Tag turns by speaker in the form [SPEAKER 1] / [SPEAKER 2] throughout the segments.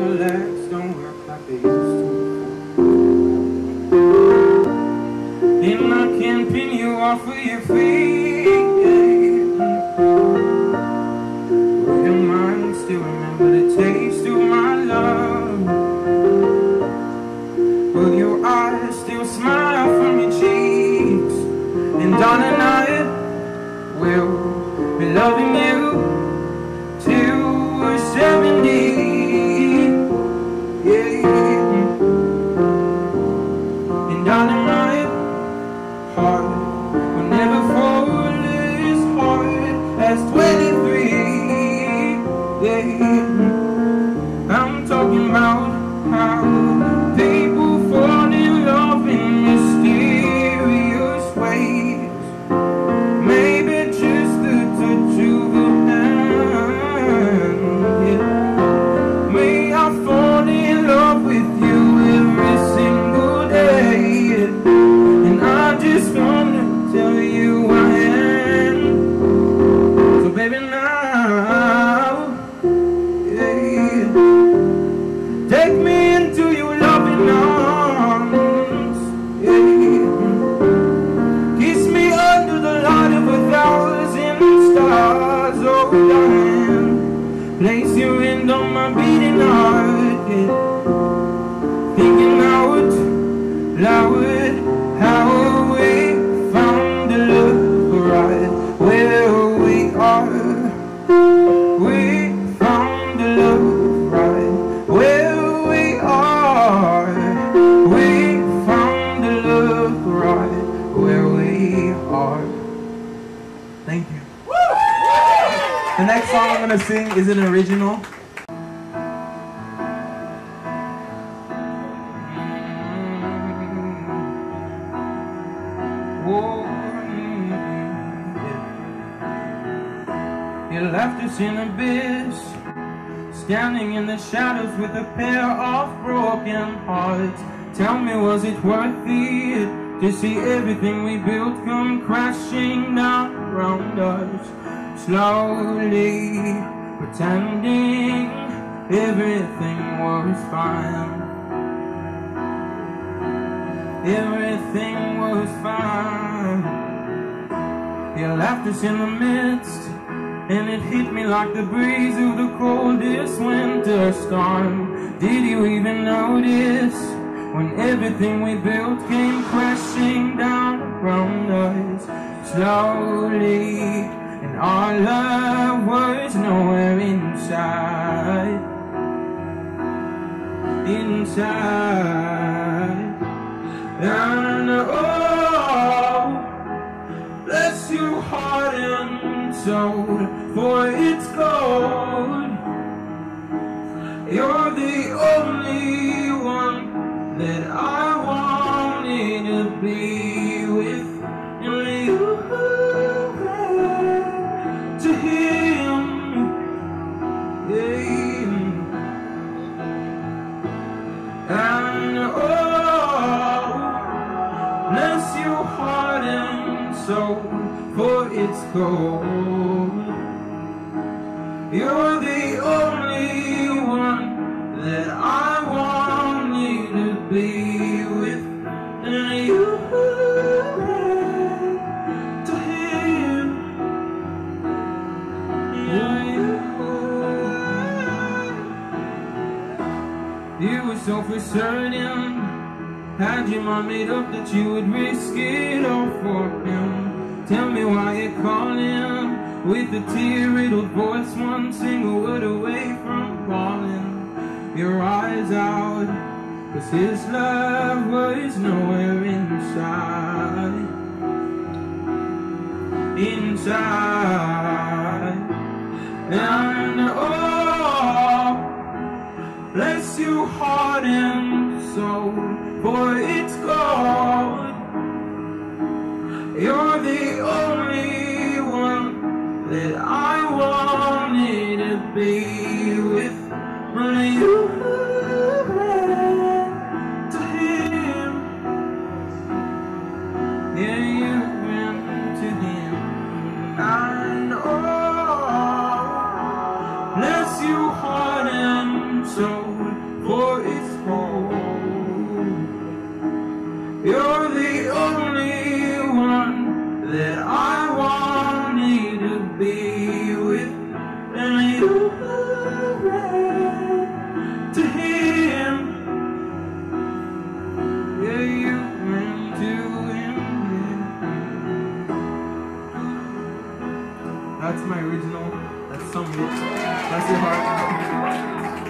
[SPEAKER 1] your legs don't work like they used to. And I can't pin you off of your feet. Will your mind still remember the taste of my love? Will your eyes still smile from your cheeks? And darling, I will be loving you till we're 70. Yeah. And darling, my heart will never fall as hard as 23. Yeah. I'm talking about how people fall in love in mysterious ways. Maybe just the touch of a hand. Yeah. May I fall in love with you every single day. And I just wanna tell you I am. So baby now, yeah, take me into your loving arms, yeah. Kiss me under the light of 1,000 stars, oh darling. Place your hand on my beating heart, yeah. Thinking out loud how we found the love right where we are. We found the love right where we are. We found the love right where we are. Thank you.
[SPEAKER 2] The next song I'm gonna sing is an original.
[SPEAKER 1] You left us in abyss, standing in the shadows with a pair of broken hearts. Tell me, was it worth it to see everything we built come crashing down around us? Slowly pretending everything was fine. Everything was fine. You left us in the midst, and it hit me like the breeze of the coldest winter storm. Did you even notice when everything we built came crashing down around us? Slowly, and our love was nowhere inside. Inside. And oh, bless your heart and soul, for it's cold. You're the only one that I wanted to be with. And you to him, yeah. And oh, bless your heart and soul, for it's cold. You're the only one that I want you to be with. And you to him, yeah. You were so for certain, had your mind made up that you would risk it all for him. Tell me why you're calling with a tear-riddled voice, one single word away from falling. Your eyes out, 'cause his love was nowhere inside. Inside. And oh, bless your heart and soul, for it's cold. You're the only one that I wanted to be with. When you ran to him, yeah, you ran to him. And oh, bless your heart and soul,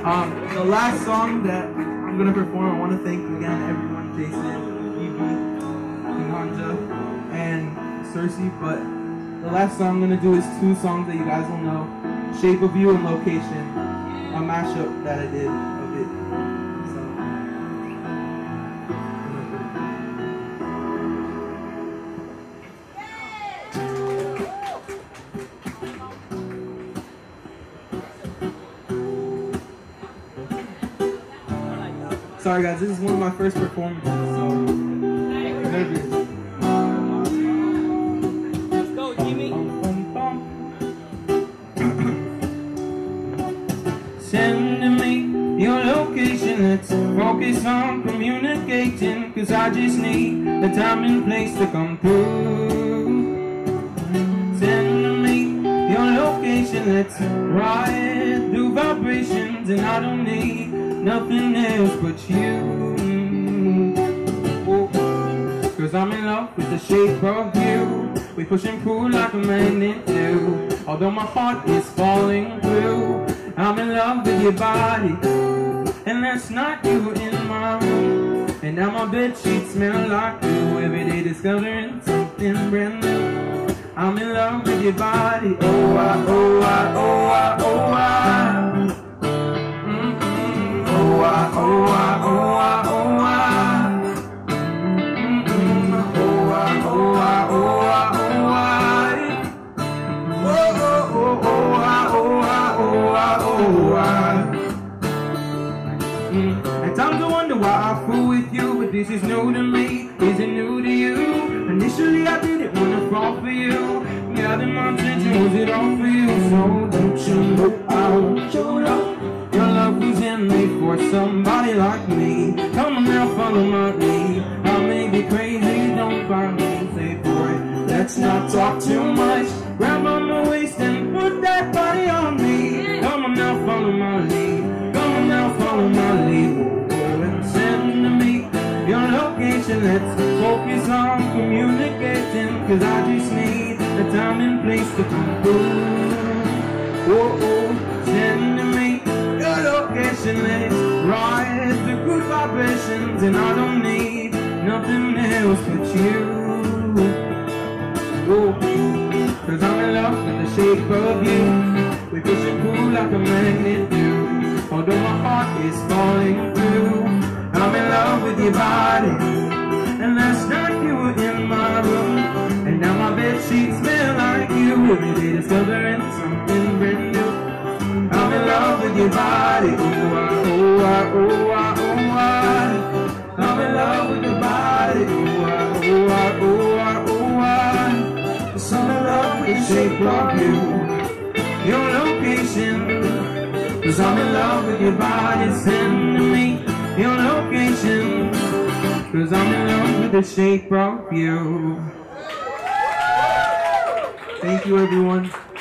[SPEAKER 2] The last song that I'm gonna perform, I want to thank again everyone, Jason, Evie, Kinanja, and Cersei. But the last song I'm gonna do is two songs that you guys will know: "Shape of You" and "Location," a mashup that I did of it. Sorry guys, this is one of my first performances, so I'm nervous.
[SPEAKER 3] Let's go, Jimmy.
[SPEAKER 1] Send me your location, let's focus on communicating, 'cause I just need the time and place to come through. Send me your location, let's ride through vibrations, and I don't need nothing else but you. Oh, 'cause I'm in love with the shape of you. We push and pull like a magnet do. Although my heart is falling through, I'm in love with your body. And last night you were in my room, and now my bedsheets smell like you. Every day discovering something brand new. I'm in love with your body. Oh, I, oh, I, oh, I, oh, I. Oh, I, oh, I, oh, I, oh, I. Oh, I, oh, I, oh, I, oh, I. Oh, oh, oh, oh, I, oh, I, oh, I, oh, I. At times I wonder why I fool with you, but this is new to me. Is it new to you? Initially I didn't wanna fall for you. Gathered my attention, was it all for you? So don't you know I want your love? Your love was handmade for somebody like me. Come on now, follow my lead. I may be crazy, don't find me. Say, boy, let's not talk too much. Grab on my waist and put that body on me. Come on now, follow my lead. Come on now, follow my lead. And send me your location. Let's focus on communicating, 'cause I just need the time and place to come through. Oh, oh, send me your location. Let's rise the good vibrations, and I don't need nothing else but you. Oh, 'cause I'm in love with the shape of you. We push and pull like a magnet do. Although my heart is falling through, I'm in love with your body. And last night you were in my room, and now my bedsheets smell like you. Every day discovering something brand new. I'm in love with your body. Oh, I, oh, I, oh, I, oh, I. I'm in love with your body. Oh, I, oh, I, oh, I, oh, I. 'Cause I'm in love with the shape of you. Your location. 'Cause I'm in love with your body. Send me your location. 'Cause I'm in love with the shape of you.
[SPEAKER 2] Thank you everyone.